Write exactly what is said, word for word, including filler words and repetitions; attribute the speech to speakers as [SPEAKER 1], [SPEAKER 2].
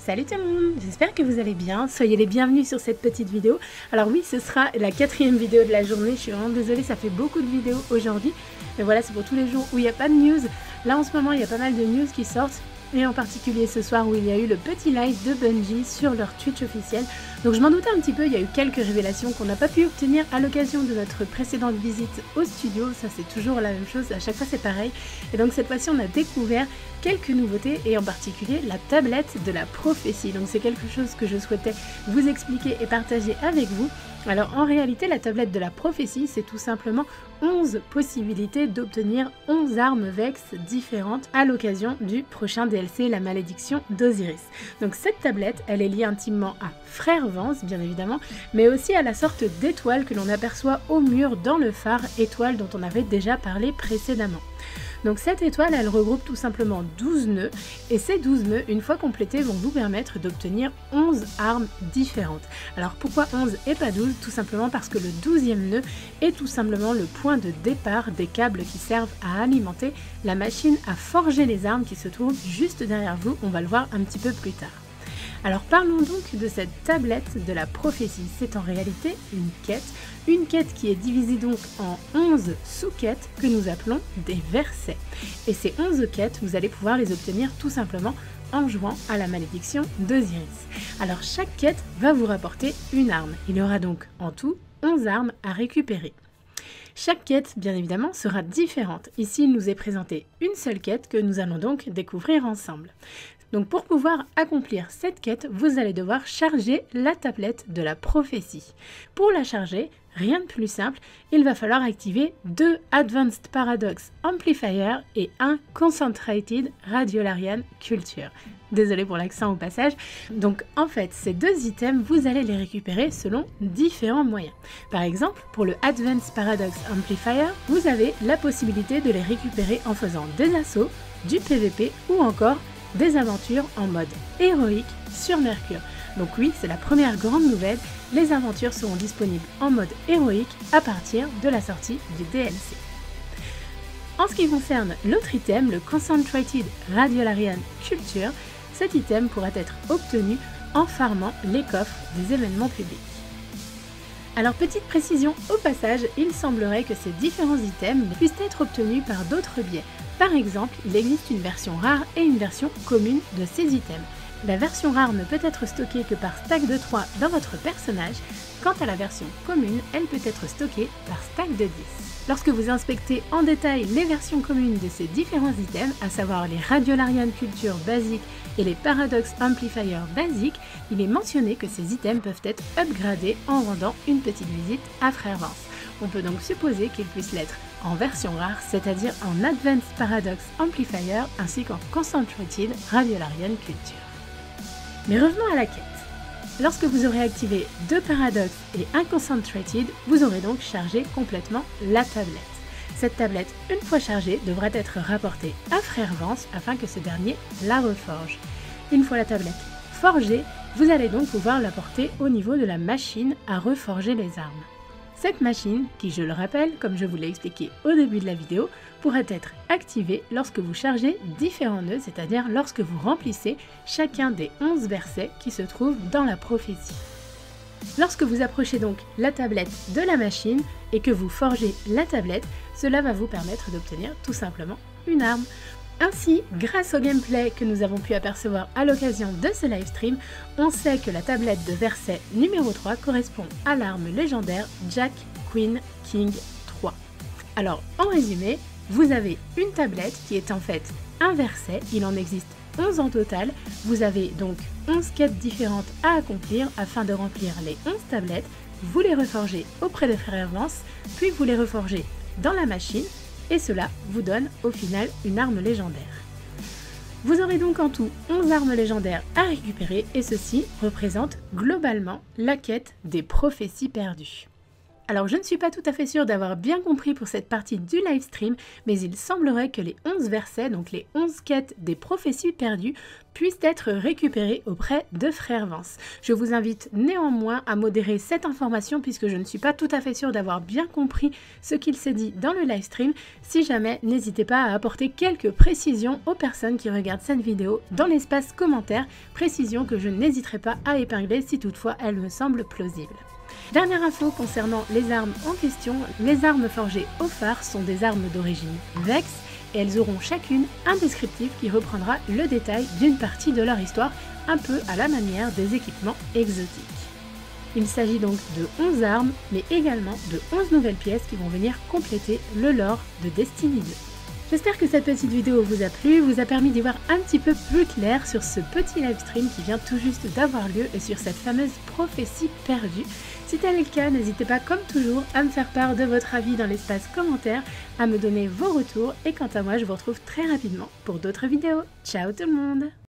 [SPEAKER 1] Salut tout le monde, j'espère que vous allez bien, soyez les bienvenus sur cette petite vidéo. Alors oui, ce sera la quatrième vidéo de la journée, je suis vraiment désolée, ça fait beaucoup de vidéos aujourd'hui. Mais voilà, c'est pour tous les jours où il n'y a pas de news. Là en ce moment, il y a pas mal de news qui sortent. Et en particulier ce soir où il y a eu le petit live de Bungie sur leur Twitch officiel. Donc je m'en doutais un petit peu, il y a eu quelques révélations qu'on n'a pas pu obtenir à l'occasion de notre précédente visite au studio. Ça c'est toujours la même chose, à chaque fois c'est pareil. Et donc cette fois-ci on a découvert quelques nouveautés et en particulier la tablette de la prophétie. Donc c'est quelque chose que je souhaitais vous expliquer et partager avec vous. Alors en réalité la tablette de la prophétie c'est tout simplement onze possibilités d'obtenir onze armes Vex différentes à l'occasion du prochain D L C La Malédiction d'Osiris. Donc cette tablette elle est liée intimement à Frère Vance bien évidemment, mais aussi à la sorte d'étoile que l'on aperçoit au mur dans le phare, étoile dont on avait déjà parlé précédemment. Donc cette étoile, elle regroupe tout simplement douze nœuds, et ces douze nœuds, une fois complétés, vont vous permettre d'obtenir onze armes différentes. Alors pourquoi onze et pas douze? Tout simplement parce que le douzième nœud est tout simplement le point de départ des câbles qui servent à alimenter la machine à forger les armes qui se trouve juste derrière vous, on va le voir un petit peu plus tard. Alors parlons donc de cette tablette de la prophétie. C'est en réalité une quête, une quête qui est divisée donc en onze sous-quêtes que nous appelons des versets. Et ces onze quêtes, vous allez pouvoir les obtenir tout simplement en jouant à la malédiction d'Osiris. Alors chaque quête va vous rapporter une arme. Il y aura donc en tout onze armes à récupérer. Chaque quête, bien évidemment, sera différente. Ici, il nous est présenté une seule quête que nous allons donc découvrir ensemble. Donc pour pouvoir accomplir cette quête, vous allez devoir charger la tablette de la prophétie. Pour la charger, rien de plus simple, il va falloir activer deux Advanced Paradox Amplifier et un Concentrated Radiolarian Culture. Désolée pour l'accent au passage. Donc en fait, ces deux items, vous allez les récupérer selon différents moyens. Par exemple, pour le Advanced Paradox Amplifier, vous avez la possibilité de les récupérer en faisant des assauts, du P V P ou encore des aventures en mode héroïque sur Mercure. Donc oui, c'est la première grande nouvelle, les aventures seront disponibles en mode héroïque à partir de la sortie du D L C. En ce qui concerne l'autre item, le Concentrated Radiolarian Culture, cet item pourra être obtenu en farmant les coffres des événements publics. Alors petite précision au passage, il semblerait que ces différents items puissent être obtenus par d'autres biais. Par exemple, il existe une version rare et une version commune de ces items. La version rare ne peut être stockée que par stack de trois dans votre personnage, quant à la version commune, elle peut être stockée par stack de dix. Lorsque vous inspectez en détail les versions communes de ces différents items, à savoir les Radiolarian Culture basiques et les Paradox Amplifier basiques, il est mentionné que ces items peuvent être upgradés en rendant une petite visite à Frère Vance. On peut donc supposer qu'ils puissent l'être en version rare, c'est-à-dire en Advanced Paradox Amplifier ainsi qu'en Concentrated Radiolarian Culture. Mais revenons à la quête. Lorsque vous aurez activé deux Paradox et un Concentrated, vous aurez donc chargé complètement la tablette. Cette tablette, une fois chargée, devra être rapportée à Frère Vance afin que ce dernier la reforge. Une fois la tablette forgée, vous allez donc pouvoir la porter au niveau de la machine à reforger les armes. Cette machine, qui je le rappelle, comme je vous l'ai expliqué au début de la vidéo, pourra être activée lorsque vous chargez différents nœuds, c'est-à-dire lorsque vous remplissez chacun des onze versets qui se trouvent dans la prophétie. Lorsque vous approchez donc la tablette de la machine et que vous forgez la tablette, cela va vous permettre d'obtenir tout simplement une arme. Ainsi, grâce au gameplay que nous avons pu apercevoir à l'occasion de ce livestream, on sait que la tablette de verset numéro trois correspond à l'arme légendaire Jack Queen King trois. Alors, en résumé, vous avez une tablette qui est en fait un verset, il en existe onze en total, vous avez donc onze quêtes différentes à accomplir afin de remplir les onze tablettes, vous les reforgez auprès de Frère Vance, puis vous les reforgez dans la machine, et cela vous donne au final une arme légendaire. Vous aurez donc en tout onze armes légendaires à récupérer et ceci représente globalement la quête des prophéties perdues. Alors je ne suis pas tout à fait sûre d'avoir bien compris pour cette partie du live stream, mais il semblerait que les onze versets, donc les onze quêtes des prophéties perdues, puissent être récupérés auprès de Frère Vance. Je vous invite néanmoins à modérer cette information puisque je ne suis pas tout à fait sûre d'avoir bien compris ce qu'il s'est dit dans le live stream. Si jamais, n'hésitez pas à apporter quelques précisions aux personnes qui regardent cette vidéo dans l'espace commentaire, précisions que je n'hésiterai pas à épingler si toutefois elles me semblent plausibles. Dernière info concernant les armes en question, les armes forgées au phare sont des armes d'origine Vex et elles auront chacune un descriptif qui reprendra le détail d'une partie de leur histoire, un peu à la manière des équipements exotiques. Il s'agit donc de onze armes, mais également de onze nouvelles pièces qui vont venir compléter le lore de Destiny deux. J'espère que cette petite vidéo vous a plu, vous a permis d'y voir un petit peu plus clair sur ce petit live stream qui vient tout juste d'avoir lieu et sur cette fameuse prophétie perdue. Si tel est le cas, n'hésitez pas comme toujours à me faire part de votre avis dans l'espace commentaire, à me donner vos retours et quant à moi je vous retrouve très rapidement pour d'autres vidéos. Ciao tout le monde!